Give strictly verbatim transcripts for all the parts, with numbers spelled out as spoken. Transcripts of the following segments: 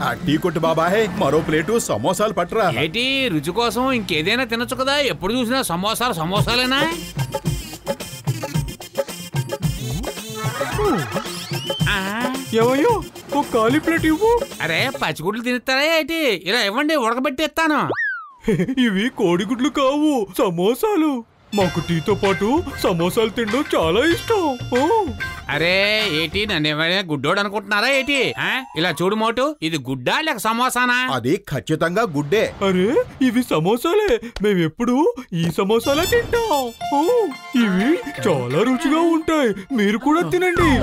Tea కొట్టు బాబాయ్, మరో ప్లేటు సమోసాలు పట్టరా. ఏంటి రుచి కోసం ఇంకేదైనా తినొచ్చు కదా, ఎప్పుడు చూసినా సమోసాలు సమోసాలేనా? ఏమయ్యో ఒక ఖాళీ ప్లేట్ ఇవ్వు. అరే పచ్చిగుడ్లు తినేస్తారా ఏంటి? ఇలా ఇవ్వండి, ఉడకబెట్టి ఇస్తాను. ఇవి కోడిగుడ్లు కావు, సమోసాలు. మాకు టీతో పాటు సమోసాలు తినడం చాలా ఇష్టం. అరే ఏటి నన్ను ఏమైనా గుడ్డోడు అనుకుంటున్నారా ఏంటి? ఇలా చూడు మోటు, ఇది గుడ్డా లేక సమోసానా? అది ఖచ్చితంగా గుడ్డే. అరే ఇవి సమోసాలే, మేమెప్పుడు ఈ సమోసాలే తింటాం. ఇవి చాలా రుచిగా ఉంటాయి, మీరు కూడా తినండి.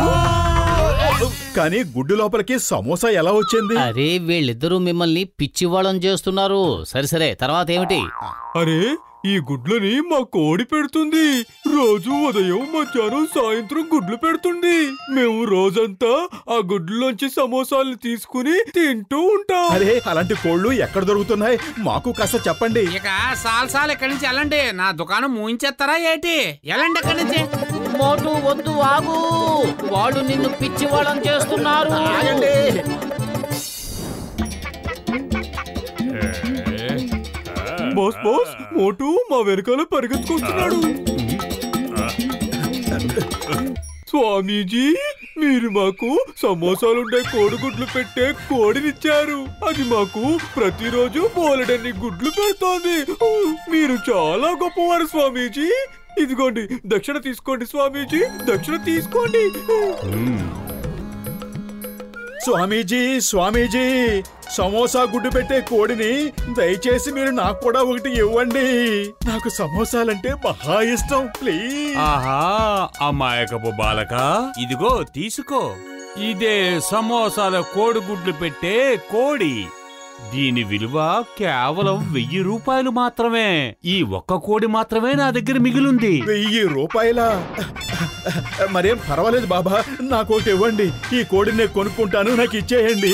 కానీ గుడ్డు లోపలికి సమోసా ఎలా వచ్చింది? అరే వీళ్ళిద్దరూ మిమ్మల్ని పిచ్చివాళ్ళని చేస్తున్నారు. సరే సరే తర్వాత ఏమిటి? అరే ఈ గుడ్లని మా కోడి పెడుతుంది. రోజు ఉదయం మధ్యాహ్నం సాయంత్రం గుడ్లు పెడుతుంది. మేము రోజంతా ఆ గుడ్లలోంచి సమోసాలు తీసుకుని తింటూ ఉంటాం. అరే అలాంటి కోళ్లు ఎక్కడ దొరుకుతున్నాయి? మాకు కాస్త చెప్పండి. ఇక సాల్ సాల్ ఎక్కడి నుంచి వెళ్ళండి, నా దుకాణం మూయించేస్తారా ఏంటి? వెళ్ళండి ఎక్కడి నుంచి. మోటు వద్దు, ఆగు. వాళ్ళు నిన్ను పిచ్చివాళ్ళని చేస్తున్నారు. బాస్ బాస్, మోటు మా వెనకాల పరిగెత్తుకొస్తున్నాడు. స్వామీజీ మీరు మాకు సమోసాలుండే కోడిగుడ్లు పెట్టే కోడినిచ్చారు. అది మాకు ప్రతిరోజు బోలెడన్ని గుడ్లు పెడుతోంది. మీరు చాలా గొప్పవారు స్వామీజీ. ఇదిగోండి దక్షిణ తీసుకోండి స్వామీజీ, దక్షిణ తీసుకోండి. స్వామీజీ స్వామీజీ, సమోసా గుడ్డు పెట్టే కోడిని దయచేసి మీరు నాకు కూడా ఒకటి ఇవ్వండి. నాకు సమోసాలంటే మహా ఇష్టం, ప్లీజ్. ఆహా అమాయకపు బాలక, ఇదిగో తీసుకో. ఇదే సమోసాల కోడిగుడ్లు పెట్టే కోడి. దీని విలువ కేవలం వెయ్యి రూపాయలు మాత్రమే. ఈ ఒక్క కోడి మాత్రమే నా దగ్గర మిగిలింది. వెయ్యి రూపాయల? మరేం పర్వాలేదు బాబా, నాకు ఒకటి ఇవ్వండి. ఈ కోడిని నేను కొనుక్కుంటాను, నాకు ఇచ్చేయండి.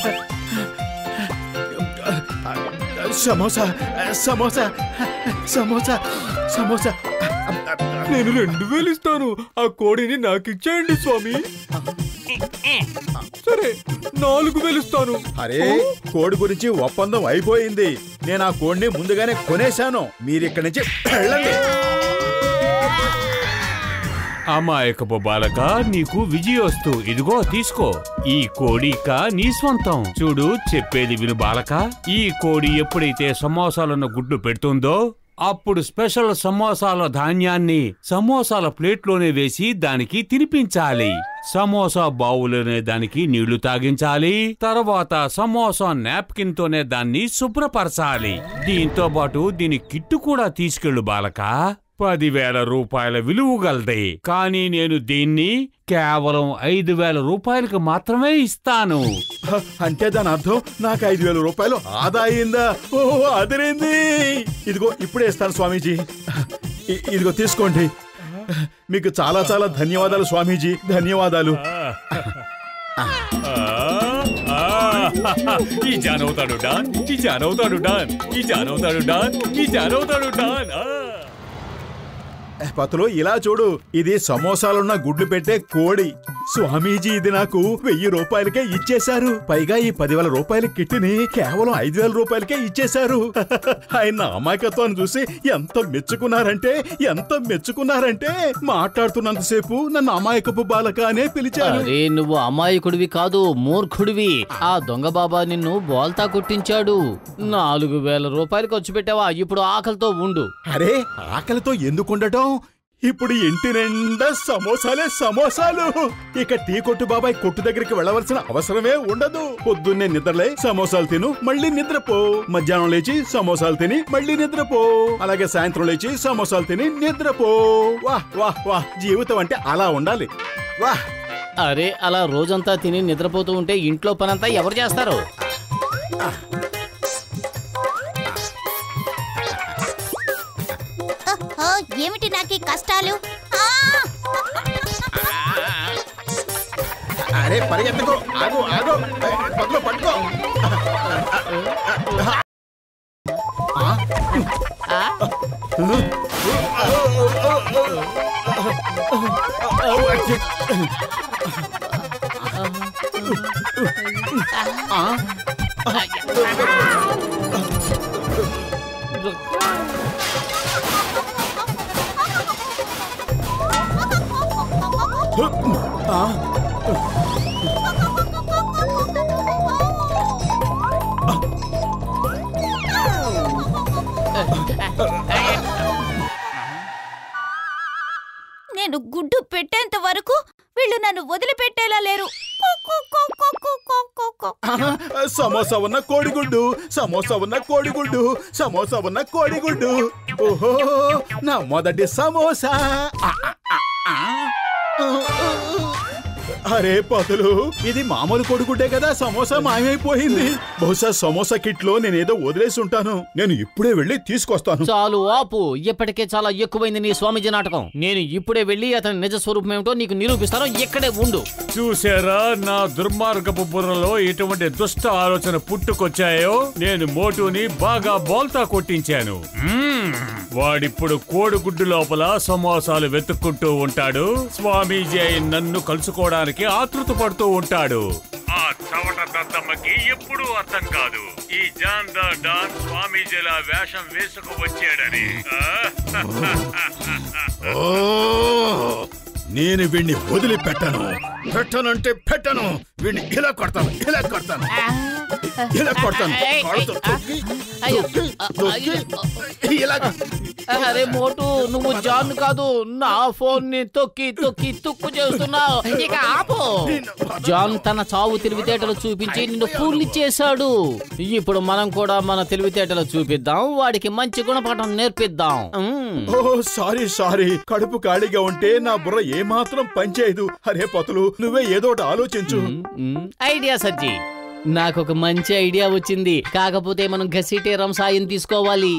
సమోసా సమోసా సమోసా సమోసా. నేను రెండు వేలు ఇస్తాను, ఆ కోడిని నాకు ఇచ్చేయండి స్వామి. సరే నాలుగు వేలు ఇస్తాను. అరే కోడి గురించి ఒప్పందం అయిపోయింది. నేను ఆ కోడిని ముందుగానే కొనేశాను. మీరు ఇక్కడి నుంచి వెళ్ళండి. అమాయకపు బాలక, నీకు విజయోస్తు. ఇదిగో తీసుకో. ఈ కోడి ఇక నీ స్వంతం. చూడు చెప్పేది విను బాలక, ఈ కోడి ఎప్పుడైతే సమోసాలను గుడ్లు పెడుతుందో అప్పుడు స్పెషల్ సమోసాల ధాన్యాన్ని సమోసాల ప్లేట్లోనే వేసి దానికి తినిపించాలి. సమోసా బావులోనే దానికి నీళ్లు తాగించాలి. తర్వాత సమోసా నాప్కిన్ తోనే దాన్ని శుభ్రపరచాలి. దీంతో పాటు దీని కిట్టు కూడా తీసుకెళ్ళు బాలక. పదివేల రూపాయల విలువ గలది. కానీ నేను దీన్ని కేవలం ఐదు వేల రూపాయలకు మాత్రమే ఇస్తాను. అంటే దాని అర్థం నాకు ఐదు వేల రూపాయలు ఆదా అయిందా? ఓ అదిరింది. ఇదిగో ఇప్పుడే ఇస్తాను స్వామీజీ. ఇదిగో తీసుకోండి. మీకు చాలా చాలా ధన్యవాదాలు స్వామీజీ, ధన్యవాదాలు. ఈ జానవుతాడు డాన్, ఈ జానవుతాడు డాన్, ఈ జానవుతాడు డాన్, ఈ జానవుతాడు డాన్. పతులు ఇలా చూడు, ఇది సమోసాలున్న గుడ్లు పెట్టే కోడి. స్వామీజీ ఇది నాకు వెయ్యి రూపాయలకే ఇచ్చేశారు. పైగా ఈ పదివేల రూపాయల కిట్టిని కేవలం ఐదు వేల రూపాయలకే ఇచ్చేశారు. ఆయన అమాయకత్వాన్ని చూసి ఎంత మెచ్చుకున్నారంటే ఎంత మెచ్చుకున్నారంటే మాట్లాడుతున్నంతసేపు నన్ను అమాయకపు బాలక అనే పిలిచారు. అరే నువ్వు అమాయకుడివి కాదు, మూర్ఖుడివి. ఆ దొంగ బాబా నిన్ను బోల్తా కొట్టించాడు. నాలుగు వేల రూపాయలు ఖర్చు పెట్టావా? ఇప్పుడు ఆకలితో ఉండు. అరే ఆకలితో ఎందుకుండటం? ఇప్పుడు ఇంటి నిండా సమోసాలే సమోసాలు. ఇక టీ కొట్టు బాబాయ్ కొట్టు దగ్గరికి వెళ్ళవలసిన అవసరమే ఉండదు. పొద్దున్నే నిద్రలే సమోసాలు తిను, మళ్ళీ నిద్రపో. మధ్యాహ్నం లేచి సమోసాలు తిని మళ్ళీ నిద్రపో. అలాగే సాయంత్రం లేచి సమోసాలు తిని నిద్రపో. వాహ్ వాహ్ వాహ్, జీవితం అంటే అలా ఉండాలి. వాహ్. అరే అలా రోజంతా తిని నిద్రపోతూ ఉంటే ఇంట్లో పనంతా ఎవరు చేస్తారు? ఏమిటి నాకు కష్టాలు? అరే పరిగెత్తకు, ఆగు ఆగు, పట్టుకో పట్టుకో. నేను గుడ్డు పెట్టేంత వరకు వీళ్ళు నన్ను వదిలిపెట్టేలా లేరు. సమోసా ఉన్న కోడిగుడ్డు, సమోసా ఉన్న కోడిగుడ్డు, సమోసా ఉన్న కోడిగుడ్డు. ఓహో, నా మొదటి సమోసా. అరే పతులు, ఇది మామూలు కోడిగుడ్డే కదా, సమోసా మాయమైపోయింది. బహుశా సమోసా కిట్ లో నేనేదో వదిలేసి ఉంటాను. నేను ఇప్పుడే వెళ్ళి తీసుకొస్తాను. చాలు ఆపు, ఇప్పటికే చాలా ఎక్కువైంది నీ స్వామీజీ నాటకం. నేను ఇప్పుడే వెళ్ళి అతని నిజ స్వరూపం ఏమిటో నీకు నిరూపిస్తాను. ఇక్కడే ఉండు. చూసారా నా దుర్మార్గపు బుర్రలో ఎటువంటి దుష్ట ఆలోచన పుట్టుకొచ్చాయో. నేను మోటుని బాగా బోల్తా కొట్టించాను. వాడిప్పుడు కోడిగుడ్డు లోపల సమోసాలు వెతుక్కుంటూ ఉంటాడు. స్వామీజీ నన్ను కలుసుకోవడానికి ఆతృత పడుతూ ఉంటాడు. ఆ చవట దద్దమ్మకి ఎప్పుడూ అర్థం కాదు ఈ జాన్ ద డాన్ స్వామీజీలా వేషం వేసుకు వచ్చాడని. నేను వీణ్ణి వదిలిపెట్టను. పెట్టనంటే పెట్టను. వీణ్ణి ఇలా కొడతాను, ఇలా కొడతాను, ఇలా కొడతాను. కాళ్ళతో తొక్కి, తొక్కి, తొక్కి, ఇలా. అరే మోటు, నువ్వు జాన్ కాదు, నా ఫోన్ ని తొక్కి తొక్కి తుక్కు చేస్తున్నావు. ఇక ఆపు. జాన్ తన చావు తెలివితేటలు చూపించి నిన్ను ఫూల్ చేశాడు. ఇప్పుడు మనం కూడా మన తెలివితేటలు చూపిద్దాం. వాడికి మంచి గుణపాఠం నేర్పిద్దాం. ఓ సారీ సారీ, కడుపు ఖాళీగా ఉంటే నా బుర్ర ఏమాత్రం పనిచేయదు. అరే పతులు, నువ్వే ఏదో ఒకటి ఆలోచించు. ఐడియా సజ్జి, నాకు ఒక మంచి ఐడియా వచ్చింది. కాకపోతే మనం ఘసీటేరం సాయం తీసుకోవాలి.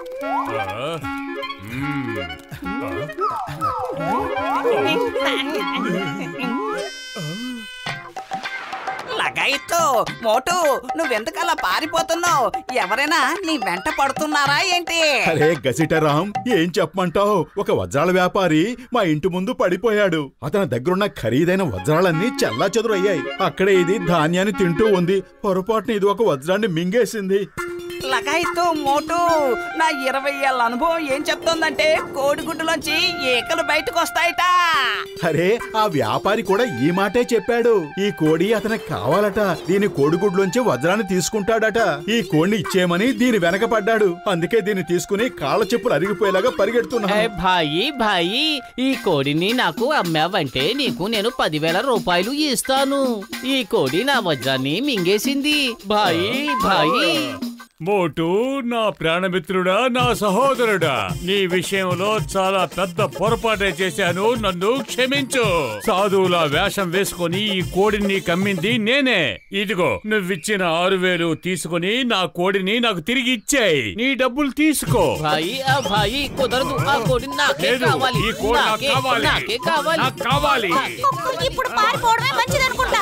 లగాయితో మోటు, నువ్వెందుకలా పారిపోతున్నావు? ఎవరైనా నీ వెంట పడుతున్నారా ఏంటి? అరే గసిటరాం, ఏం చెప్పమంటావు? ఒక వజ్రాల వ్యాపారి మా ఇంటి ముందు పడిపోయాడు. అతని దగ్గరున్న ఖరీదైన వజ్రాలన్నీ చెల్లా చెదురయ్యాయి. అక్కడే ఇది ధాన్యాన్ని తింటూ ఉంది. పొరపాటున ఇది ఒక వజ్రాన్ని మింగేసింది. లగాయితో మోటు, నా ఇరవై ఏళ్ళ అనుభవం ఏం చెప్తోందంటే కోడిగుడ్డులోంచి ఏకలు బయటకు వస్తాయట. అరే, ఆ వ్యాపారి కూడా ఈ మాటే చెప్పాడు. ఈ కోడి అతనికి కావాలట. దీని కోడిగుడ్లోంచి వజ్రాన్ని తీసుకుంటాడట. ఈ కోడిని ఇచ్చేయమని దీని వెనక పడ్డాడు. అందుకే దీన్ని తీసుకుని కాళ్ళ చెప్పులు అరిగిపోయేలాగా పరిగెడుతున్నా. భాయి భాయి, ఈ కోడిని నాకు అమ్మావంటే నీకు నేను పదివేల రూపాయలు ఇస్తాను. ఈ కోడి నా వజ్రాన్ని మింగేసింది. భాయి భాయి. మోటు, నా ప్రాణమిత్రుడా, నా సహోదరుడా, నీ విషయంలో చాలా పెద్ద పొరపాటే చేశాను. నన్ను క్షమించు. సాధువుల వేషం వేసుకుని ఈ కోడిని కమ్మింది నేనే. ఇదిగో, నువ్విచ్చిన ఆరు వేలు తీసుకుని నా కోడిని నాకు తిరిగి ఇచ్చేయి. నీ డబ్బులు తీసుకో. భాయి ఆ భాయి కుదరదు. ఆ కోడి నాకే కావాలి. ఈ కోడి నాకు కావాలి. నాకే కావాలి. నాకు కావాలి. ఇప్పుడు పారిపోవడమే మంచిదనుకుంటా.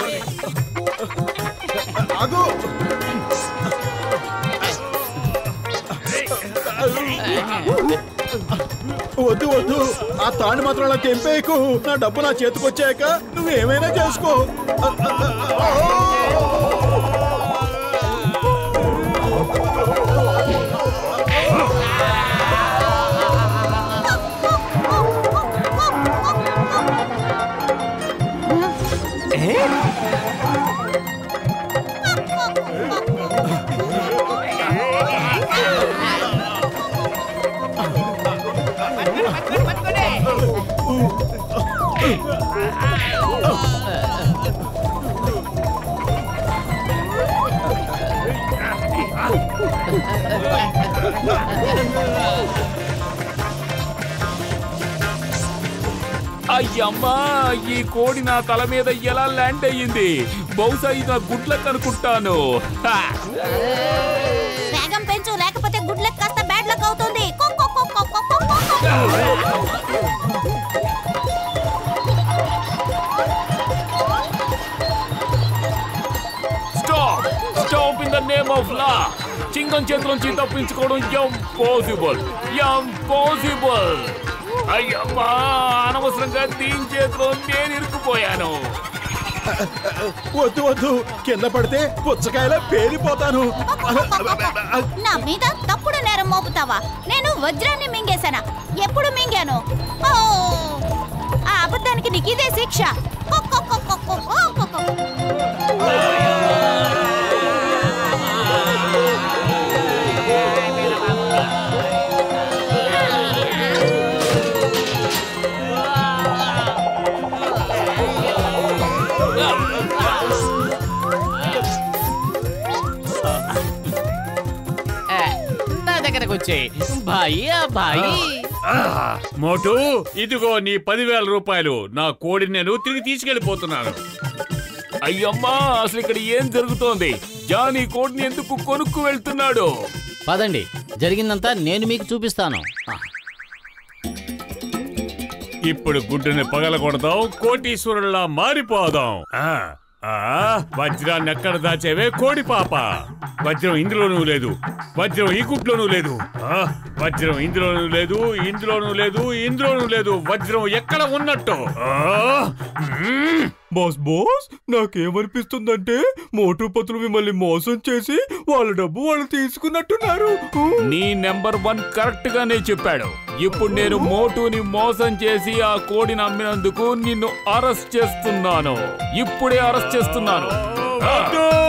అదో వద్దు వద్దు, ఆ తాండి మాత్రం అలా తెంపేయకు. నా డబ్బు నా చేతికొచ్చాక నువ్వేమైనా చేసుకో. అయ్యమ్మా, ఈ కోడి నా తల మీద ఎలా ల్యాండ్ అయ్యింది? బహుశా ఇది నా గుడ్లకు అనుకుంటాను. వేగం పెంచు, లేకపోతే గుడ్ లక్ కాస్త బ్యాడ్ లక్ అవుతుంది. Stop stop in the name of law. Chingam చేతులోంచి తప్పించుకోవడం ఇంపాసిబుల్, ఇంపాసిబుల్. అయ్యమ్మా, అనవసరంగా దీని చేతిలో నేను ఇరుక్కుపోయాను. వద్దు వద్దు కింద పడితే పుచ్చకాయలా పేలిపోతాను. నా మీద తప్పుడు నేరం మోపుతావా? నేను వజ్రాన్ని మింగేశానా? ఎప్పుడు మింగాను? ఓ, ఆ అబద్ధానికి నీకు ఇదే శిక్ష. నా దగ్గరకు వచ్చే భాయి భాయి మోటు, ఇదిగో నీ పదివేల రూపాయలు. నా కోడిని నేను తిరిగి తీసుకెళ్లిపోతున్నాను. అయ్యమ్మా, అసలు ఇక్కడ ఏం జరుగుతోంది? జాన్ ఈ కోడిని ఎందుకు కొనుక్కు వెళ్తున్నాడు? పదండి, జరిగిందంతా నేను మీకు చూపిస్తాను. ఇప్పుడు గుడ్డుని పగలగొడదాం, కోటీశ్వరుల్లా మారిపోదాం. ఆ, ఆ, వజ్రాన్ని ఎక్కడ దాచేవే కోడి పాప? వజ్రం ఇందులోనూ లేదు, వజ్రం ఈ గుడ్లోనూ లేదు. ఆ, వజ్రం ఇందులోనూ లేదు, ఇందులోనూ లేదు, ఇందులోనూ లేదు. వజ్రం ఎక్కడ ఉన్నట్టు? బాస్ బాస్, నాకేమనిపిస్తుందంటే మోటు పతులు మిమ్మల్ని మోసం చేసి వాళ్ళ డబ్బు వాళ్ళు తీసుకున్నట్టున్నారు. నీ నెంబర్ వన్ కరెక్ట్ గానే చెప్పాడు. ఇప్పుడు నేను మోటుని మోసం చేసి ఆ కోడిని అమ్మినందుకు నిన్ను అరెస్ట్ చేస్తున్నాను. ఇప్పుడే అరెస్ట్ చేస్తున్నాను. వద్దు!